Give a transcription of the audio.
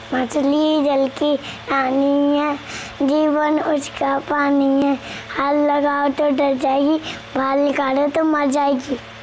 मछली जल की रानी है, जीवन उसका पानी है। हाथ लगाओ तो डर जाएगी, बाल निकालो तो मर जाएगी।